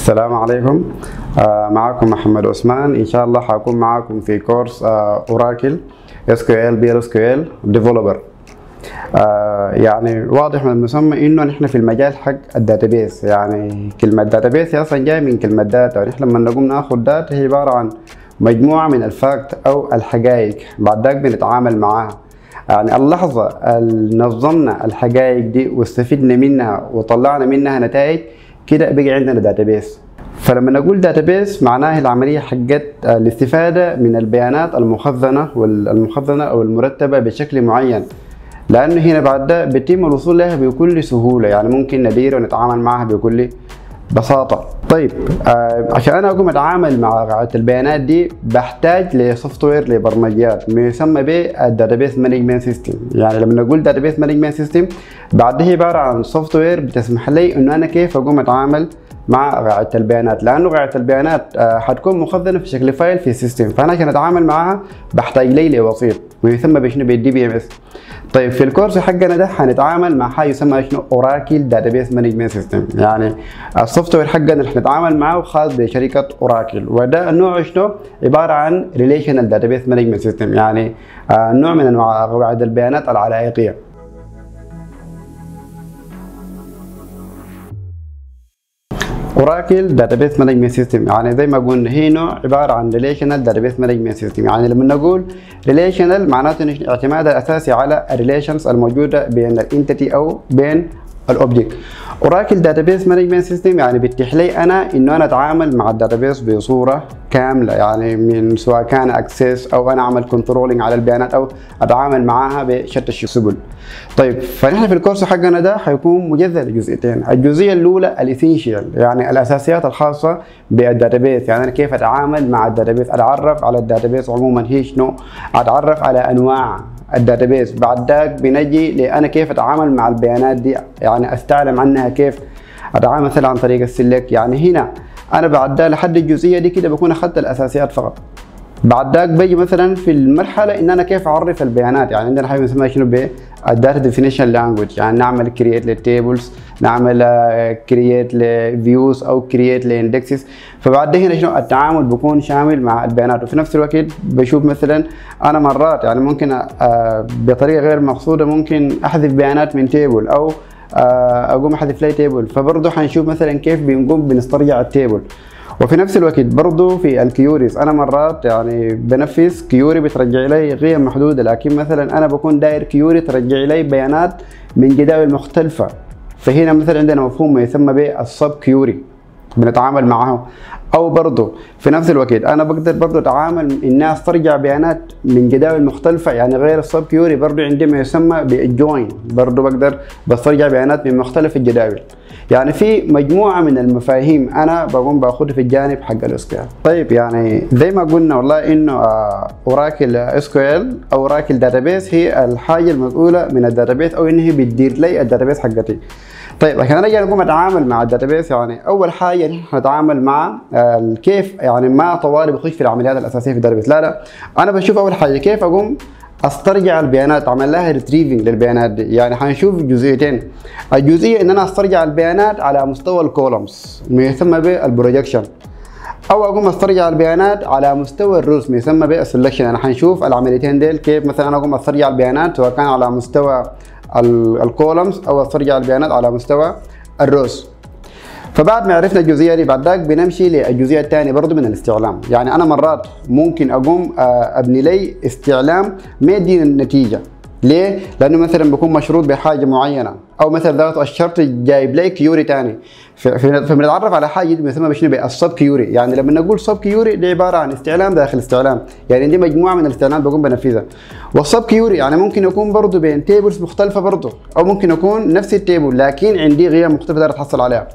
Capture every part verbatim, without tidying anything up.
السلام عليكم. آه معكم محمد عثمان. ان شاء الله حكون معكم في كورس آه اوراكل اس كيو ال بي ال اس كيو ال ديفلوبر. آه يعني واضح من المسمى انه نحن في المجال حق الداتابيس، يعني كلمه داتابيس اصلا جاي من كلمه داتا، ونحن لما نقوم ناخذ داتا هي عباره عن مجموعه من الفاكت او الحقائق، بعد ذاك بنتعامل معاها. يعني اللحظه اللي نظمنا الحقائق دي واستفدنا منها وطلعنا منها نتائج، كده بقى عندنا داتابيس. فلما نقول داتابيس معناه العمليه حقت الاستفاده من البيانات المخزنه والمخزنه او المرتبه بشكل معين، لانه هنا بعد ده بيتم الوصول لها بكل سهوله، يعني ممكن ندير ونتعامل معها بكل بساطه. طيب آه عشان انا اقوم اتعامل مع قاعده البيانات دي بحتاج لسوفت وير لبرمجيات ما يسمى بالداتابيس مانجمنت سيستم. يعني لما نقول داتابيس مانجمنت سيستم بعد هي عباره عن سوفت وير بتسمح لي انه انا كيف اقوم اتعامل مع قاعده البيانات، لانه قاعده البيانات آه حتكون مخزنه في شكل فايل في السيستم، فانا عشان اتعامل معها بحتاج لي لوسيط ويسمى بشنو بالدي بي ام اس. طيب في الكورس حقنا ده حنتعامل مع حاجه يسمى شنو اوراكل داتابيس مانجمنت سيستم، يعني السوفت وير حقنا اللي حنتعامل معه خاص بشركه اوراكل، وده النوع شنو عباره عن ريليشنال داتابيس مانجمنت سيستم، يعني آه نوع من انواع قواعد البيانات العلائقيه. اوراكل داتابيس مانجمنت سيستم يعني زي ما قلنا هي نوع عباره عن ريليشنال داتابيس مانجمنت سيستم. يعني لما نقول ريليشنال معناته الاعتماد الاساسي على الريليشنز الموجوده بين الانتيتي او بين الاوبجكت. اوراكل داتابيس مانجمنت سيستم يعني بيتيح لي انا انه انا اتعامل مع الداتابيس بصوره كامله، يعني من سواء كان اكسس او انا اعمل كنترولينج على البيانات او اتعامل معاها بشتى السبل. طيب فنحن في الكورس حقنا ده حيكون مجزء لجزئيتين، الجزئيه الاولى الاسينشال يعني الاساسيات الخاصه بالداتابيس، يعني انا كيف اتعامل مع الداتابيس، اتعرف على الداتابيس عموما هي شنو، اتعرف على انواع الداتابيس، بعد ذاك بنجي لانا كيف اتعامل مع البيانات دي، يعني استعلم عنها كيف اتعامل مثلا عن طريق السلك. يعني هنا انا بعد ده لحد الجزئيه دي كده بكون اخذت الاساسيات فقط. بعد ذاك بيجي مثلا في المرحله ان انا كيف اعرف البيانات، يعني عندنا حاجه اسمها شنو بالداتا ديفينيشن لانجويج، يعني نعمل كرييت للتيبلز، نعمل كرييت لفيوز او كرييت لاندكسز. فبعد هنا شنو التعامل بيكون شامل مع البيانات، وفي نفس الوقت بشوف مثلا انا مرات يعني ممكن بطريقه غير مقصوده ممكن احذف بيانات من تيبل او اقوم احذف لي تيبل، فبرضه حنشوف مثلا كيف بنقوم بنسترجع التيبل. وفي نفس الوقت برضه في الكيوريز انا مرات يعني بنفذ كيوري بترجع لي قيم محدوده، لكن مثلا انا بكون داير كيوري ترجع لي بيانات من جداول مختلفه، فهنا مثلا عندنا مفهوم ما يسمى بالسب كيوري بنتعامل معه. او برضه في نفس الوقت انا بقدر برضه اتعامل اني استرجع بيانات من جداول مختلفه، يعني غير السب كيوري برضه عندي ما يسمى بالجوين، برضه بقدر بسترجع بيانات من مختلف الجداول. يعني في مجموعه من المفاهيم انا بقوم باخذها في الجانب حق الاس كيو ال. طيب يعني زي ما قلنا والله انه اوراكل اس كيو ال او اوراكل داتابيس هي الحاجه المسؤوله من الداتابيس او ان هي بتدير لي الداتابيس حقتي. طيب عشان انا اقوم اتعامل مع الداتابيس، يعني اول حاجه نحن نتعامل مع كيف، يعني ما طوالي بخش في العمليات الاساسيه في الداتابيس، لا لا انا بشوف اول حاجه كيف اقوم استرجع البيانات، اعمل لها ريتريفنج للبيانات دي. يعني حنشوف جزئيتين، الجزئيه ان انا استرجع البيانات على مستوى الكولومز ما يسمى بالبروجكشن، او اقوم استرجع البيانات على مستوى الروز ما يسمى بالسلكشن. انا حنشوف العمليتين ديل كيف مثلا انا اقوم استرجع البيانات سواء كان على مستوى الكولومز او استرجع البيانات على مستوى الروز. فبعد ما عرفنا الجزئيه دي بعد ذاك بنمشي للجزئيه الثانيه برضه من الاستعلام. يعني انا مرات ممكن اقوم ابني لي استعلام ما يديني النتيجه، ليه؟ لانه مثلا بكون مشروط بحاجه معينه، او مثلا ذات الشرط جايب لي كيوري ثاني، فبنتعرف على حاجه بنسميها بشنو بالسب كيوري. يعني لما نقول سب كيوري دي عباره عن استعلام داخل استعلام، يعني دي مجموعه من الاستعلامات بقوم بنفذها. والسب كيوري يعني ممكن يكون برضه بين تيبلز مختلفه برضه، او ممكن يكون نفس التيبل لكن عندي قيم مختلفه اقدر اتحصل عليها.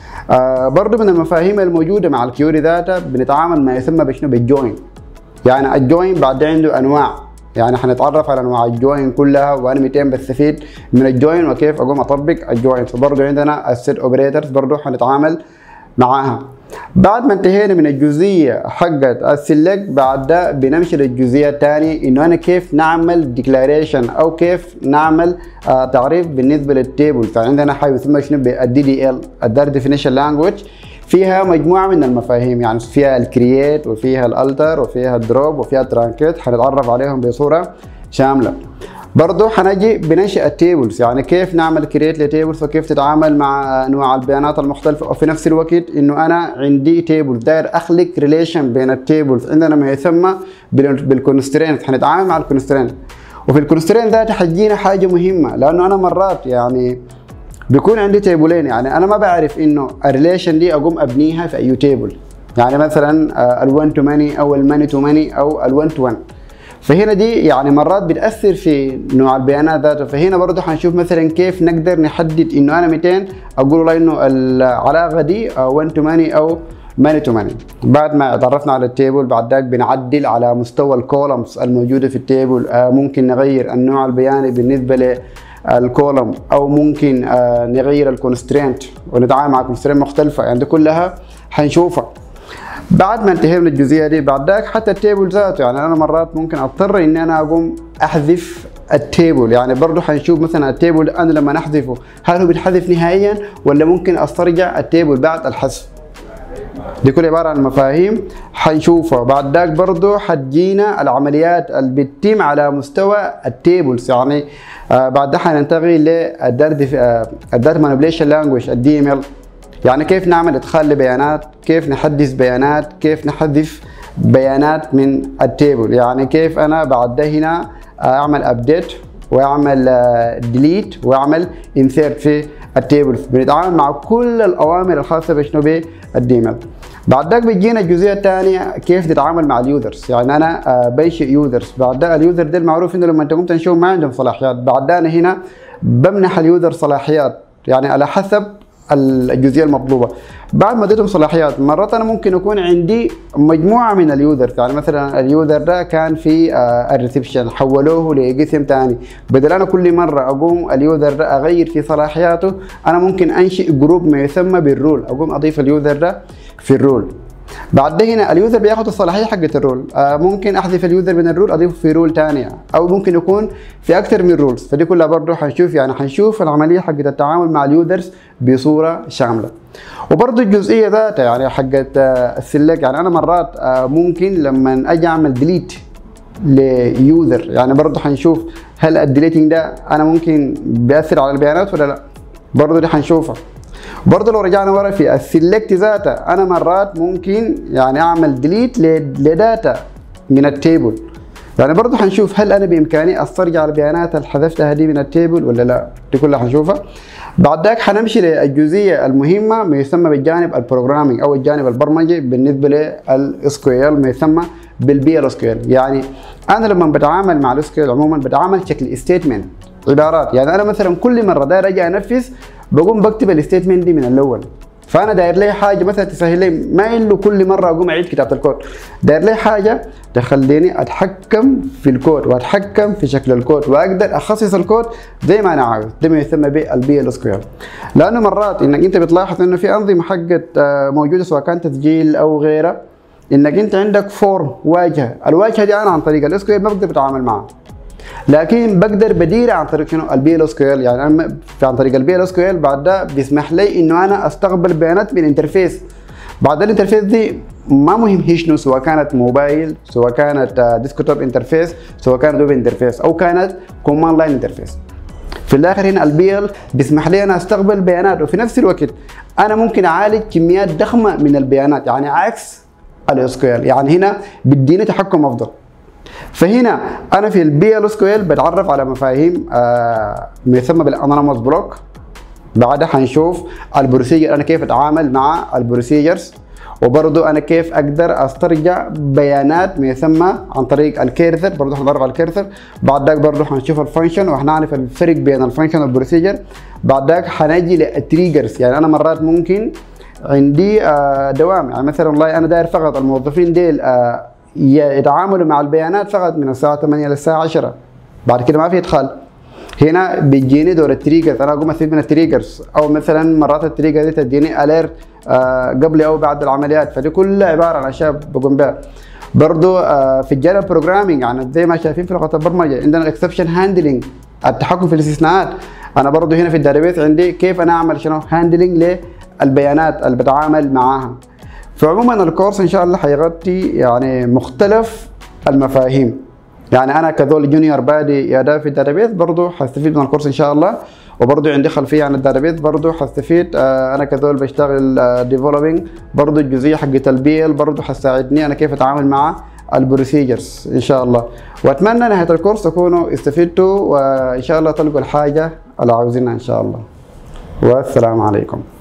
آه برضه من المفاهيم الموجوده مع الكيوري ذاتها بنتعامل ما يسمى بشنو بالجوين. يعني الجوين بعد عنده انواع، يعني حنتعرف على انواع الجوين كلها وانا متين بستفيد من الجوين وكيف اقوم اطبق الجوين. فبرضه عندنا السيت اوبريتورز برضه حنتعامل معاها. بعد ما انتهينا من الجزئيه حقت السلكت بعد ده بنمشي للجزئيه الثانيه انه انا كيف نعمل ديكلاريشن او كيف نعمل آه تعريف بالنسبه للتيبل. فعندنا حاجه اسمها شنو بالدي دي ال الداتا ديفينيشن لانجويج، فيها مجموعه من المفاهيم، يعني فيها الكرييت وفيها الالتر وفيها الدروب وفيها الترانكيت، حنتعرف عليهم بصوره شامله. برضه حنجي بننشئ التيبلز، يعني كيف نعمل كرييت لتيبلز وكيف تتعامل مع انواع البيانات المختلفه، وفي نفس الوقت انه انا عندي تيبل داير اخلق ريليشن بين التيبلز، عندنا ما يسمى بالكونسترينت، حنتعامل مع الكونسترينت. وفي الكونسترينت ذات حتجينا حاجه مهمه، لانه انا مرات يعني بيكون عندي تيبلين، يعني انا ما بعرف انه الريليشن دي اقوم ابنيها في اي تيبل، يعني مثلا ال1 تو ماني او الماني تو ماني او ال1 تو واحد. فهنا دي يعني مرات بتاثر في نوع البيانات ذاته. فهنا برضه حنشوف مثلا كيف نقدر نحدد انه انا مئتين اقول والله انه العلاقه دي واحد تو ماني او ماني تو ماني. بعد ما تعرفنا على التيبل، بعد ذاك بنعدل على مستوى الكولمز الموجوده في التيبل، ممكن نغير النوع البياني بالنسبه للكولم، او ممكن نغير الكونسترينت ونتعامل مع كونسترينت مختلفه، يعني دي كلها حنشوفها. بعد ما انتهينا من الجزئيه دي، بعد ذاك حتى التيبل ذاته، يعني انا مرات ممكن اضطر اني انا اقوم احذف التيبل، يعني برضه حنشوف مثلا التيبل انا لما نحذفه هل هو بيتحذف نهائيا ولا ممكن استرجع التيبل بعد الحذف. دي كل عباره عن مفاهيم حنشوفها. بعد ذاك برضه حتجينا العمليات اللي بتتم على مستوى التيبلز، يعني آه بعد ده حننتقل للداتا مانيبيوليشن لانجويج الدي ام ال، يعني كيف نعمل ادخال لبيانات، كيف نحدث بيانات، كيف نحذف بيانات من التيبل، يعني كيف انا بعد ده هنا اعمل ابديت واعمل ديليت واعمل انسيرت في التيبل. بنتعامل مع كل الاوامر الخاصه بشنو بالدي ام ال. بعد ذاك بيجينا الجزئيه الثانيه كيف تتعامل مع اليوزرز، يعني انا بنشئ يوزرز. بعد ده اليوزر ده المعروف انه لما تقوم تنشئهم ما عندهم صلاحيات، بعد ده انا هنا بمنح اليوزر صلاحيات يعني على حسب الجزئيه المطلوبه. بعد ما اديتهم صلاحيات، مرات انا ممكن يكون عندي مجموعه من اليوزرز، يعني مثلا اليوزر ده كان في الريسبشن حولوه لقسم ثاني، بدل انا كل مره اقوم اليوزر ده اغير في صلاحياته، انا ممكن انشئ جروب ما يسمى بالرول، اقوم اضيف اليوزر ده في الرول. بعد ده هنا اليوزر بياخد الصلاحيه حقت الرول، آه ممكن احذف اليوزر من الرول اضيفه في رول ثانيه، او ممكن يكون في اكثر من رولز. فدي كلها برضه حنشوف، يعني حنشوف العمليه حقت التعامل مع اليوزرز بصوره شامله. وبرضه الجزئيه ذاتها يعني حقت آه السلك، يعني انا مرات آه ممكن لما اجي اعمل ديليت ليوزر، يعني برضه حنشوف هل الديليتنج ده انا ممكن بياثر على البيانات ولا لا، برضه دي حنشوفها. برضه لو رجعنا ورا في السلكت ذاته، انا مرات ممكن يعني اعمل ديليت لداتا من التيبل، يعني برضه حنشوف هل انا بامكاني استرجع البيانات اللي حذفتها دي من التيبل ولا لا، دي كلها حنشوفها. بعد ذاك حنمشي للجزئيه المهمه ما يسمى بالجانب البروجرامينج او الجانب البرمجي بالنسبه للاس كيو ال، ما يسمى بالبي ال اس كيو ال. يعني انا لما بتعامل مع الاس كيو ال عموما بتعامل شكل ستيتمنت، عبارات، يعني انا مثلا كل مره داير اجي انفذ بقوم بكتب الستيتمنت دي من الاول. فانا داير لي حاجه مثلا تسهل لي، ما انه كل مره اقوم اعيد كتابه الكود، داير لي حاجه تخليني اتحكم في الكود واتحكم في شكل الكود واقدر اخصص الكود زي ما انا عاوز. ده ما يسمى بالبي ال اس كيو ال. لانه مرات انك انت بتلاحظ انه في انظمه حقت موجوده سواء كان تسجيل او غيره، انك انت عندك فورم واجهه، الواجهه دي انا عن طريق الاس كيو ال ما بقدر اتعامل معها، لكن بقدر بدير عن طريق شنو؟ البي ال اس كيو ال. يعني انا عن طريق البي ال اس كيو ال بعد ده بيسمح لي انه انا استقبل بيانات من انترفيس. بعد الانترفيس دي ما مهم هي شنو، سواء كانت موبايل، سواء كانت ديسكتوب انترفيس، سواء كانت ويب انترفيس، او كانت كوماند لاين انترفيس. في الاخر هنا البي ال بيسمح لي انا استقبل بيانات، وفي نفس الوقت انا ممكن اعالج كميات ضخمه من البيانات، يعني عكس الاس كيو ال، يعني هنا بيديني تحكم افضل. فهنا انا في البي ال اس كيو ال بتعرف على مفاهيم آه ما يسمى بالانونيموس بلوك. بعدها حنشوف البروسيجر، انا كيف اتعامل مع البروسيجرز، وبرضه انا كيف اقدر استرجع بيانات ما يسمى عن طريق الكيرسر، برضه حنتعرف على الكيرسر. بعد ذاك برضه حنشوف الفانكشن وحنعرف الفرق بين الفانكشن والبروسيجر. بعد ذاك حنجي للتريجرز، يعني انا مرات ممكن عندي آه دوام، يعني مثلا والله انا داير فقط الموظفين ديل آه يتعاملوا مع البيانات فقط من الساعه ثمانية للساعه عشرة، بعد كده ما في ادخال. هنا بيجيني دور التريجرز، انا اقوم استفيد من التريجرز، او مثلا مرات التريجر دي تديني اليرت آه قبل او بعد العمليات. فدي كلها عباره عن اشياء بقوم بها. برضه آه في الجانب البروجرامينج، يعني زي ما شايفين في لغه البرمجه عندنا الاكسبشن هاندلنج، التحكم في الاستثناءات. انا برضه هنا في الداتابيس عندي كيف انا اعمل شنو هاندلنج البيانات اللي بتعامل معاها. فعموما الكورس ان شاء الله حيغطي يعني مختلف المفاهيم. يعني انا كذول جونيور بادي يا دا في الداتابيز برضه حستفيد من الكورس ان شاء الله، وبرضه عندي خلفيه عن الداتابيز برضه حستفيد. آه انا كذول بشتغل ديفلوبينج آه برضه الجزئيه حقت البي ال برضه حتساعدني انا كيف اتعامل مع البروسيجرز ان شاء الله. واتمنى نهايه الكورس تكونوا استفدتوا، وان شاء الله تلقوا الحاجه اللي عاوزينها ان شاء الله. والسلام عليكم.